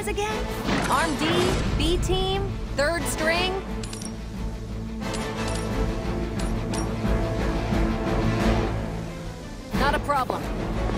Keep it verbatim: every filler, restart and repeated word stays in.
guys again? Arm D, B team, third string? Not a problem.